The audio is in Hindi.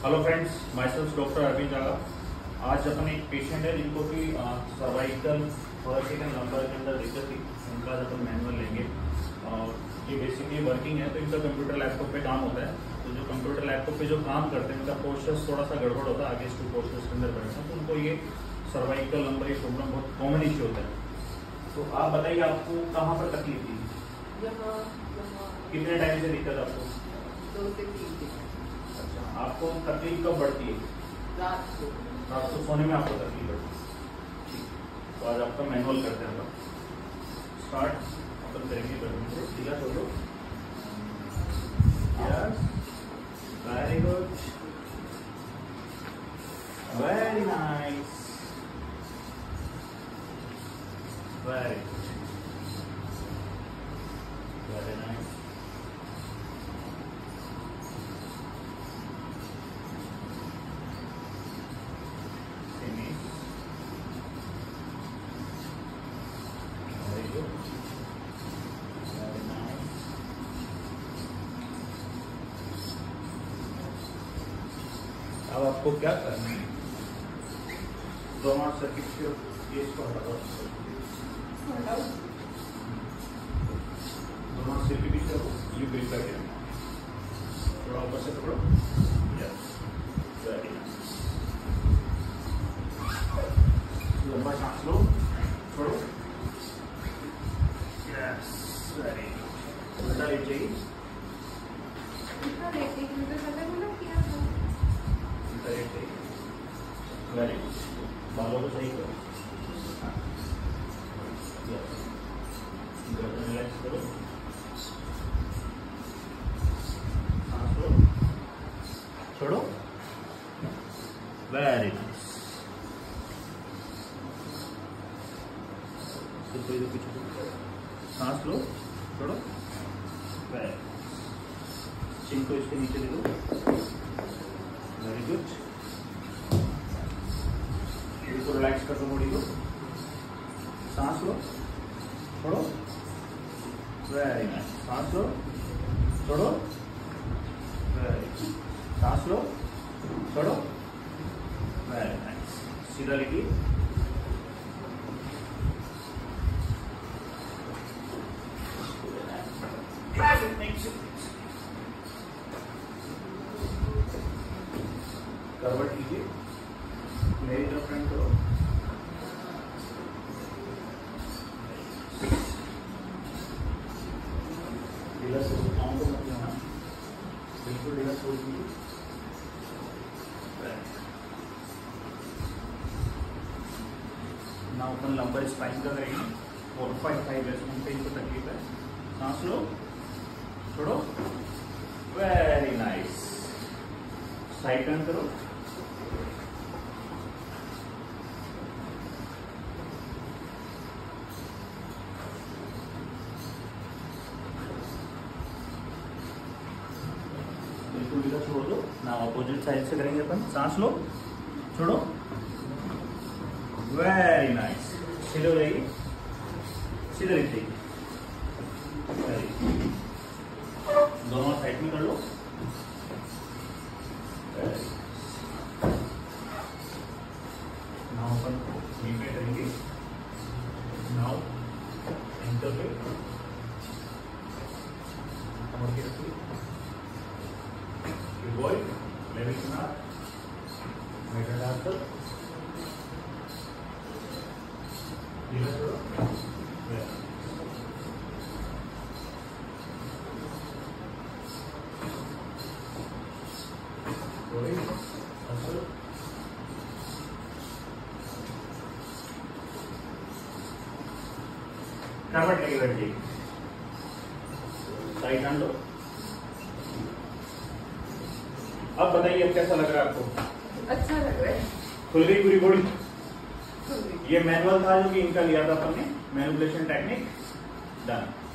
Hello friends, myself doctor Arvind Jaga. आज अपन एक पेशेंट है जिनको कि सर्वाइकल थोरैसिक एंड लंबर के अंदर दिक्कत थी। उनका आज अपन मैनुअल लेंगे। ये बेसिकली वर्किंग है तो इनका कंप्यूटर लैपटॉप पे काम होता है। तो जो कंप्यूटर लैपटॉप पे जो काम करते हैं उनका पोस्चर्स थोड़ा सा गड़बड़ होता है, आगे इसके पोस्चर्स के अंदर बैठना, तो उनको ये सर्वाइकल लंबर ये प्रॉब्लम बहुत कॉमन इश्यू होता है। तो आप बताइए, आपको कहाँ पर तकलीफ थी? कितने टाइम से दिक्कत आपको? 2 से 3 दिन। अच्छा, आपको तकलीफ कब बढ़ती है? रात को सोने में आपको तकलीफ बढ़ती है। तो आज आपका मैनुअल करते हैं हम। स्टार्ट अपन करेंगे बटन से सीधा छोड़ो। Yes, very good, very nice, very good, very nice. अब आपको क्या करना है? दोनों सर्किट के ये इसको हटा दो। दोनों सर्किट को यू बिल कर दिया। थोड़ा ऊपर से पकड़ो। Yes, very nice. लंबा सांस लो, छोड़ो। Yes, very good. उल्टा लीजिए। Very good. बालों को सही करो। गर्दन रिलैक्स करो। सांस लो, छोड़ो। Very nice. सांस लो, छोड़ो। वेरी, चिन को इसके नीचे दे दो। Very good. इसको रिलैक्स कर दो, बॉडी को। सांस लो, छोड़ो। Very nice. सांस लो, छोड़ो। Very good. सांस लो, छोड़ो। Very nice. सीधा लिखिए। करवट कीजिए, मेरी तरफ फ्रंट करो। ढीला छोड़, पाँव को मत लेना, बिल्कुल ढीला छोड़ दीजिए। नाउ अपन लंबर स्पाइन का करेंगे। 4.5 रेस्टोरेंट पे इनको तकलीफ है। सांस लो, छोड़ो। Very nice. साइड टर्न करो। बिल्कुल ढीला छोड़ दो। ना अपोजिट साइड से करेंगे अपन। सांस लो, छोड़ो। Very nice. सीधे हो जाइए, सीधे लिख जाइए। दोनों साइड में कर लो। नाउ अपन नीचे करेंगे। नाउ एंटर पे और क्या रखिए। बॉय लेवल किनार मेटर डालकर ढीला छोड़ो। करवट लेके बैठ जाइए। साइड हैंड लो। अब बताइए, अब कैसा लग रहा है आपको? अच्छा लग रहा है। खुल गई पूरी बॉडी। ये मैनुअल था जो कि इनका लिया था अपन ने, मैनिपुलेशन टेक्निक। डन।